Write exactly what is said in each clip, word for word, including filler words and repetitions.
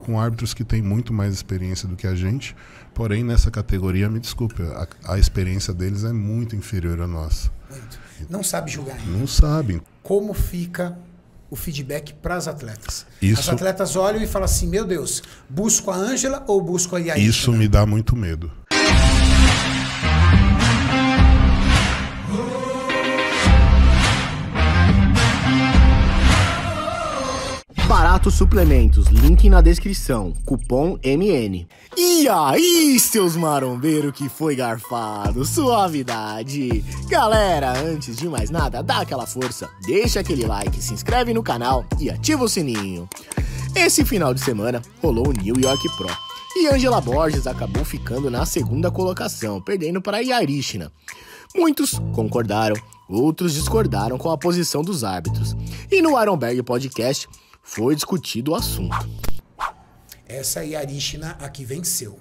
com árbitros que têm muito mais experiência do que a gente, porém nessa categoria, me desculpe, a, a experiência deles é muito inferior à nossa. Muito. Não sabe julgar ainda. Não sabem. Como fica o feedback para as atletas? Isso, as atletas olham e falam assim, meu Deus, busco a Ângela ou busco a Yarishna? Isso me dá muito medo. Barato Suplementos, link na descrição, cupom M N. E aí, seus marombeiros que foi garfado, suavidade. Galera, antes de mais nada, dá aquela força, deixa aquele like, se inscreve no canal e ativa o sininho. Esse final de semana rolou o New York Pro e Ângela Borges acabou ficando na segunda colocação, perdendo para a Yarishna. Muitos concordaram, outros discordaram com a posição dos árbitros. E no Ironberg Podcast foi discutido o assunto. Essa Yarishna aqui venceu.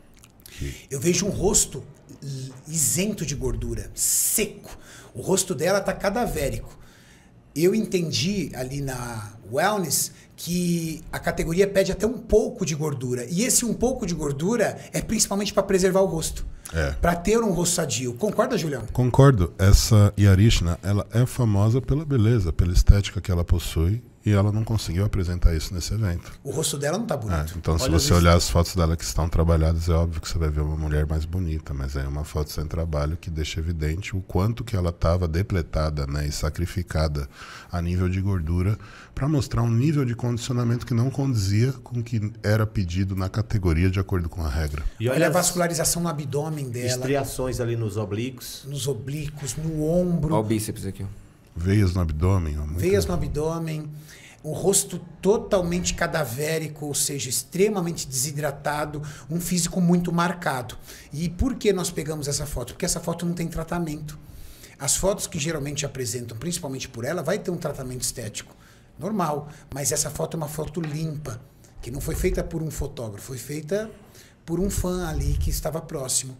Eu vejo um rosto isento de gordura, seco. O rosto dela tá cadavérico. Eu entendi ali na Wellness que a categoria pede até um pouco de gordura. E esse um pouco de gordura é principalmente para preservar o rosto. É. Para ter um rosto sadio. Concorda, Julião? Concordo. Essa Yarishna, ela é famosa pela beleza, pela estética que ela possui. E ela não conseguiu apresentar isso nesse evento. O rosto dela não tá bonito. É, então, Olha se você olhar as fotos dela que estão trabalhadas, é óbvio que você vai ver uma mulher mais bonita, mas é uma foto sem trabalho que deixa evidente o quanto que ela estava depletada, né, e sacrificada a nível de gordura para mostrar um nível de condicionamento que não condizia com o que era pedido na categoria de acordo com a regra. E olha a vascularização no abdômen dela. Estriações ali nos oblíquos. Nos oblíquos, no ombro. Olha o bíceps aqui. Ó. Veias no abdômen. Ó, muito... Veias no abdômen. O rosto totalmente cadavérico, ou seja, extremamente desidratado, um físico muito marcado. E por que nós pegamos essa foto? Porque essa foto não tem tratamento. As fotos que geralmente apresentam, principalmente por ela, vai ter um tratamento estético normal, mas essa foto é uma foto limpa, que não foi feita por um fotógrafo, foi feita por um fã ali que estava próximo.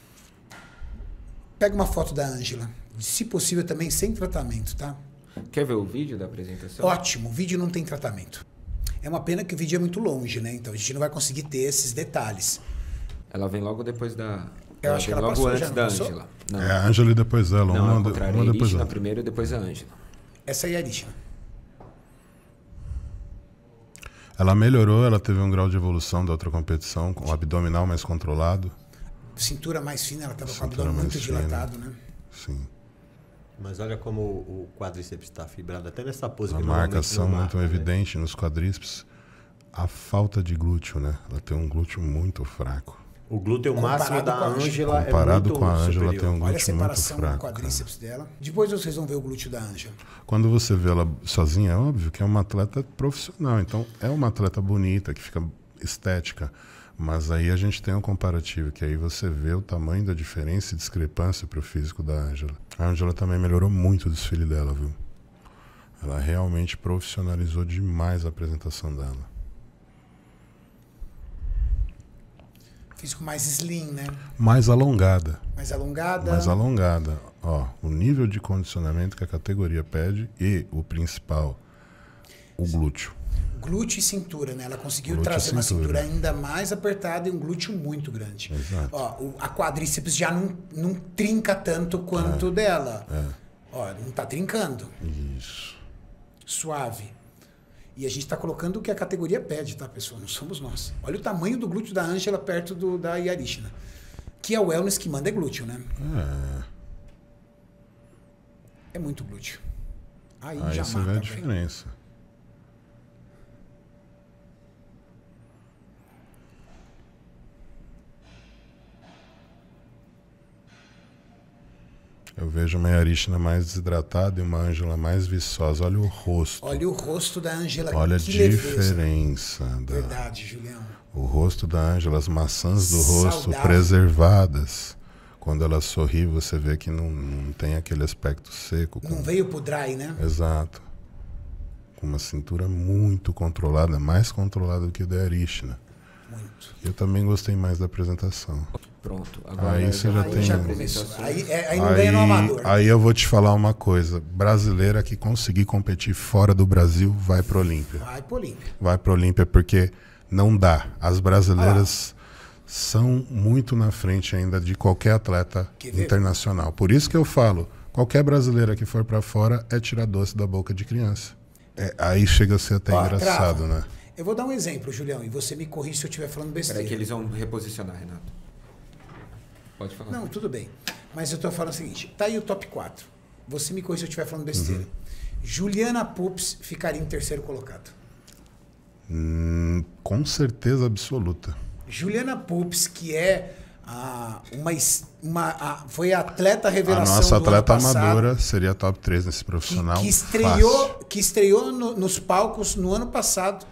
Pega uma foto da Ângela, se possível também sem tratamento, tá? Quer ver o vídeo da apresentação? Ótimo, o vídeo não tem tratamento. É uma pena que o vídeo é muito longe, né? Então a gente não vai conseguir ter esses detalhes. Ela vem logo depois da... Eu ela acho que vem ela logo passou, antes já não da passou? Ângela. É a Ângela e depois dela. Não, uma, ao contrário, uma a depois Yarishna dela. primeiro e depois a Ângela. Essa é a Yarishna. Ela melhorou, ela teve um grau de evolução da outra competição, com o abdominal mais controlado. Cintura mais fina, ela estava com o abdômen muito fina. dilatado, né? Sim. Mas olha como o quadríceps está fibrado, até nessa pose. A que marcação não muito marca, evidente, né, nos quadríceps. A falta de glúteo, né? Ela tem um glúteo muito fraco. O glúteo Comparado máximo da com a Ângela é Comparado muito com a Ângela, superior. tem um Olha a glúteo muito separação do fraco. quadríceps Cara. dela. Depois vocês vão ver o glúteo da Ângela. Quando você vê ela sozinha, é óbvio que é uma atleta profissional. Então, é uma atleta bonita, que fica estética. Mas aí a gente tem um comparativo, que aí você vê o tamanho da diferença e discrepância para o físico da Ângela. A Ângela também melhorou muito o desfile dela, viu? Ela realmente profissionalizou demais a apresentação dela. Físico mais slim, né? Mais alongada. Mais alongada. Mais alongada. Ó, o nível de condicionamento que a categoria pede e o principal, o glúteo. Glúteo e cintura, né? Ela conseguiu Glúteo trazer e uma cintura. cintura ainda mais apertada e um glúteo muito grande. Exato. Ó, o, a quadríceps já não, não trinca tanto quanto É. dela. É. Ó, não tá trincando. Isso. Suave. E a gente tá colocando o que a categoria pede, tá, pessoal? Não somos nós. Olha o tamanho do glúteo da Ângela perto do, da Yarishna. Que é o wellness que manda é glúteo, né? É. É muito glúteo. Aí, Aí já você mata, vê a velho. diferença. Eu vejo uma Yarishna mais desidratada e uma Ângela mais viçosa. Olha o rosto. Olha o rosto da Ângela. Olha a que leveza. diferença. Da... Verdade, Julião. O rosto da Ângela, as maçãs do rosto Saudável. preservadas. Quando ela sorri, você vê que não, não tem aquele aspecto seco. Com... Não veio pro dry, né? Exato. Com uma cintura muito controlada, mais controlada do que a da Yarishna. Muito. Eu também gostei mais da apresentação. Pronto. Agora Aí você já Aí tem... já um- começou. Aí, é- aí não Aí, ganha no amador. aí eu vou te falar uma coisa. Brasileira que conseguir competir fora do Brasil, vai pro Olímpia. Vai pro Olímpia. Vai pro Olímpia porque Não dá. As brasileiras são muito na frente ainda de qualquer atleta internacional. Por isso que eu falo, qualquer brasileira que for para fora é tirar doce da boca de criança. É, aí chega a ser até Ó, engraçado, trava. né? Eu vou dar um exemplo, Julião, e você me corrige se eu estiver falando besteira. Peraí que eles vão reposicionar, Renato. Pode falar. Não, tudo bem. Mas eu estou falando o seguinte, tá aí o top quatro. Você me corrige se eu estiver falando besteira. Uhum. Juliana Pups ficaria em terceiro colocado. Hum, com certeza absoluta. Juliana Pups, que é a, uma, es- uma a- foi a atleta A revelação nossa do ano atleta passado, amadora seria top três nesse profissional. que, que estreou, fácil. que estreou no- nos palcos no ano passado.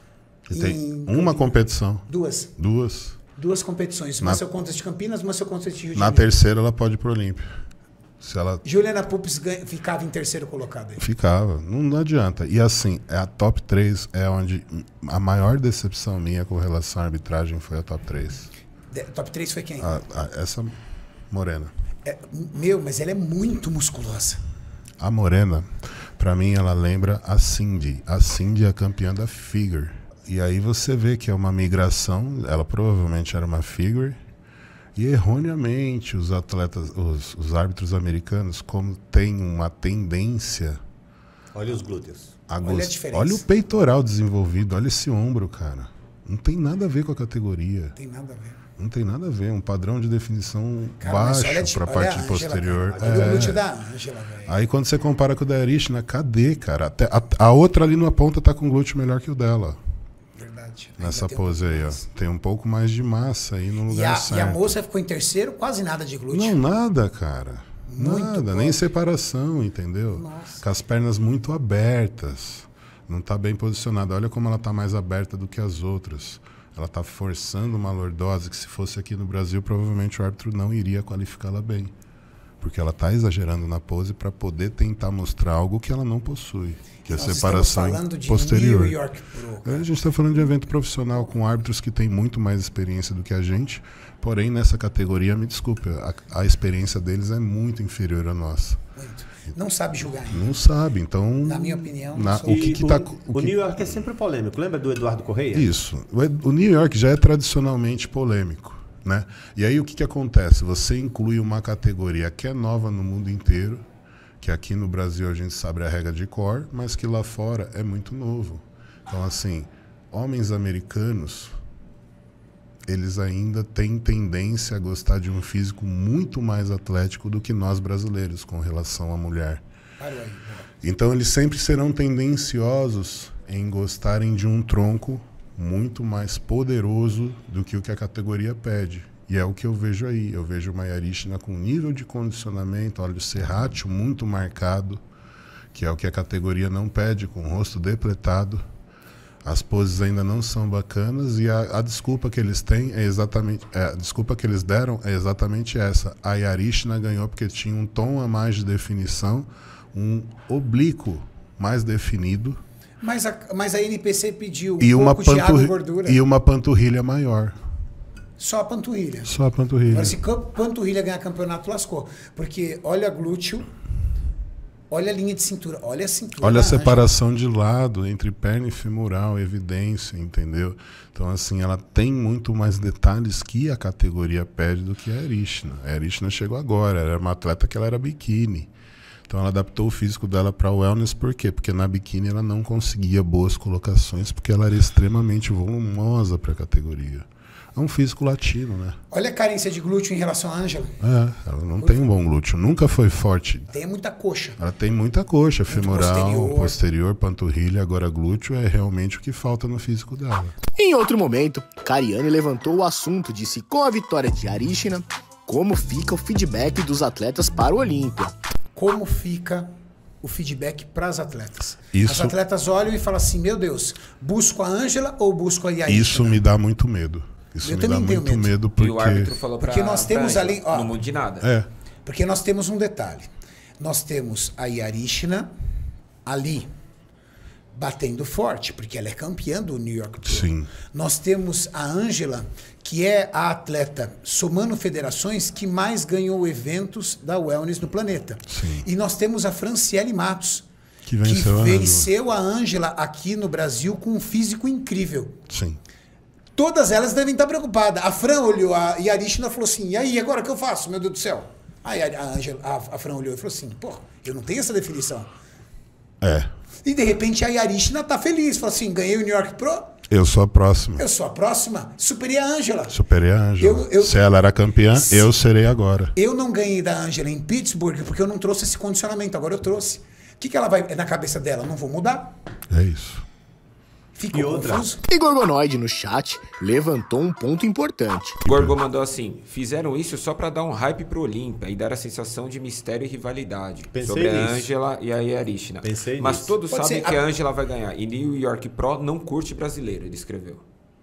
E tem em- uma competição, Duas. duas. Duas competições. Na- Uma seu Contest de Campinas, uma seu Contest de Rio de Na Janeiro. terceira ela pode ir pro Olímpio. Se ela Juliana Pups ganha- ficava em terceiro colocado aí. ficava, não, não adianta. E assim, é a top três é onde a maior decepção minha com relação à arbitragem foi a top três. De- top três foi quem? A- a- essa morena. É, meu, mas ela é muito musculosa. A morena, pra mim, ela lembra a Cindy. A Cindy é a campeã da figure. E aí você vê que é uma migração, ela provavelmente era uma figure, e erroneamente os atletas, os, os árbitros americanos, como têm uma tendência Olha os glúteos. a Olha a gos- diferença. olha o peitoral desenvolvido, olha esse ombro, cara. Não tem nada a ver com a categoria. Tem nada a ver. Não tem nada a ver. Um padrão de definição Cara, mas olha a baixo di- para a olha a parte Ângela, posterior. cara. Olha o É. glúteo da Ângela, velho. Aí quando você compara com o da Arishna, cadê, cara? Até, a, a outra ali na ponta tá com glúteo melhor que o dela. Verdade. Ainda Nessa tem um pose pouco aí, ó. mais. Tem um pouco mais de massa aí no E lugar a, certo. e a moça ficou em terceiro, quase nada de glúteo. Não, nada, cara. Muito nada, bom. nem separação, entendeu? Nossa. Com as pernas muito abertas. Não tá bem posicionada. Olha como ela tá mais aberta do que as outras. Ela tá forçando uma lordose que se fosse aqui no Brasil, provavelmente o árbitro não iria qualificá-la bem. Porque ela tá exagerando na pose para poder tentar mostrar algo que ela não possui, que é a Nós separação estamos falando de posterior. New York Pro, cara. A gente está falando de evento profissional com árbitros que têm muito mais experiência do que a gente, porém nessa categoria, me desculpe, a, a experiência deles é muito inferior à nossa. Muito. Não sabe julgar ainda. Não sabe, então... Na minha opinião, na- não sou- o que E que o, tá... o o que- New York é sempre polêmico. Lembra do Eduardo Correia? Isso. O Ed- O New York já é tradicionalmente polêmico, né? E aí o que, que acontece? Você inclui uma categoria que é nova no mundo inteiro, que aqui no Brasil a gente sabe a regra de cor, mas que lá fora é muito novo. Então, assim, homens americanos, eles ainda têm tendência a gostar de um físico muito mais atlético do que nós brasileiros com relação à mulher. Parou aí, boa. Então eles sempre serão tendenciosos em gostarem de um tronco muito mais poderoso do que o que a categoria pede. E é o que eu vejo aí. Eu vejo uma Yarishna com nível de condicionamento, olha o serrátil muito marcado, que é o que a categoria não pede, com o rosto depletado. As poses ainda não são bacanas e a, a desculpa que eles têm é exatamente, é, a desculpa que eles deram é exatamente essa. A Yarishna ganhou porque tinha um tom a mais de definição, um oblíquo mais definido Mas a, mas a N P C pediu um e uma, pouco de água e panturri gordura. e uma panturrilha maior. Só a panturrilha. Só a panturrilha. Agora, se cam- panturrilha ganhar campeonato, lascou. Porque olha glúteo, olha a linha de cintura, olha a cintura. Olha a da Ângela. separação de lado entre perna e femoral, evidência, entendeu? Então, assim, ela tem muito mais detalhes que a categoria pede do que a Arishna. A Arishna chegou agora, era uma atleta que ela era biquíni. Então, ela adaptou o físico dela para o wellness, por quê? Porque na biquíni ela não conseguia boas colocações, porque ela era extremamente volumosa para a categoria. É um físico latino, né? Olha a carência de glúteo em relação à Ângela. É, ela não tem um bom glúteo, nunca foi forte. Tem muita coxa. Ela tem muita coxa, femoral, posterior. posterior. panturrilha, agora glúteo é realmente o que falta no físico dela. Em outro momento, Cariani levantou o assunto de se com a vitória de Arishna, como fica o feedback dos atletas para o Olímpia. Como fica o feedback para as atletas? Isso- As atletas olham e falam assim, meu Deus, busco a Ângela ou busco a Yarishna? Isso me dá muito medo. Isso Eu me dá também tenho muito medo. medo, E porque... o árbitro falou pra... Porque nós temos pra ali, Ângela, ó. não mude nada. É, Porque nós temos um detalhe. Nós temos a Yarishna ali, batendo forte, porque ela é campeã do New York Pro. Sim. Nós temos a Ângela, que é a atleta, somando federações, que mais ganhou eventos da Wellness no planeta. Sim. E nós temos a Franciele Matos, Que venceu a Ângela. venceu a Ângela aqui no Brasil com um físico incrível. sim. Todas elas devem estar preocupadas. A Fran olhou a, e a Arishna falou assim, e aí, agora o que eu faço, meu Deus do céu? Aí a, a, Angela, a, a Fran olhou e falou assim, pô, eu não tenho essa definição. É. E de repente a Yarishna tá feliz, falou assim, ganhei o New York Pro, Eu sou a próxima. eu sou a próxima, superei a Angela. Superei a Ângela. Eu- eu- Se ela era campeã, Se- eu serei agora. Eu não ganhei da Angela em Pittsburgh porque eu não trouxe esse condicionamento, agora eu trouxe. O que, que ela vai na cabeça dela? Não vou mudar? É isso. Ficou E outra? confuso? E Gorgonoide no chat levantou um ponto importante. Gorgo mandou assim: fizeram isso só pra dar um hype pro Olímpia e dar a sensação de mistério e rivalidade Pensei sobre a nisso. Ângela e a Yarishna. Pensei Mas nisso. todos Pode sabem ser. que a A- Ângela vai ganhar. E New York Pro não curte brasileiro, ele escreveu.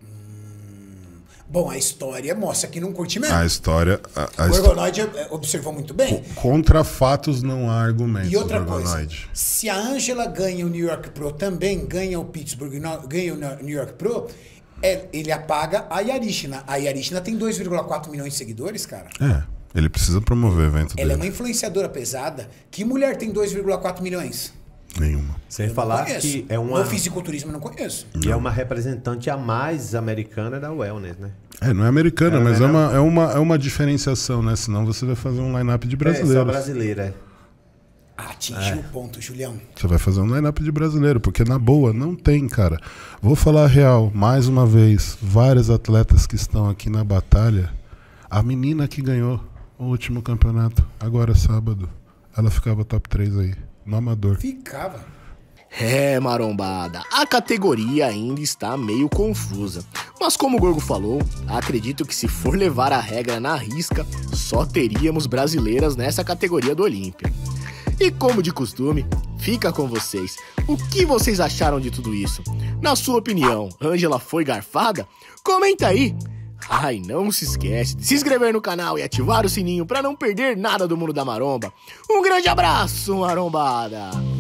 Bom, a história mostra que não curte mesmo. A história. A, a O histó- Gorgonoide eh, observou muito bem. Contra fatos não há argumentos. E outra coisa, Gorgonoide. se a Angela ganha o New York Pro também, ganha o Pittsburgh, no- ganha o New York Pro, é- ele apaga a Yarishna. A Yarishna tem dois vírgula quatro milhões de seguidores, cara. É. Ele precisa promover o evento Ela é uma dele. influenciadora pesada. Que mulher tem dois vírgula quatro milhões? Nenhuma. Sem Eu não falar conheço. que é uma, No fisiculturismo eu não conheço. que é uma representante a mais americana da wellness, né? É, não é americana, Ela mas não é é uma, é, uma, é uma diferenciação, né? Senão você vai fazer um line-up de É, só brasileiros. brasileira. é. Atingiu o ponto, Julião. Você vai fazer um line-up de brasileiro, porque na boa, não tem, cara. Vou falar a real, mais uma vez, vários atletas que estão aqui na batalha. A menina que ganhou o último campeonato, agora sábado, ela ficava top três aí, no amador. Ficava. É, marombada, a categoria ainda está meio confusa. Mas como o Gorgo falou, acredito que se for levar a regra na risca, só teríamos brasileiras nessa categoria do Olímpia. E como de costume, fica com vocês. O que vocês acharam de tudo isso? Na sua opinião, Ângela foi garfada? Comenta aí! Ai, não se esquece de se inscrever no canal e ativar o sininho para não perder nada do mundo da maromba. Um grande abraço, marombada!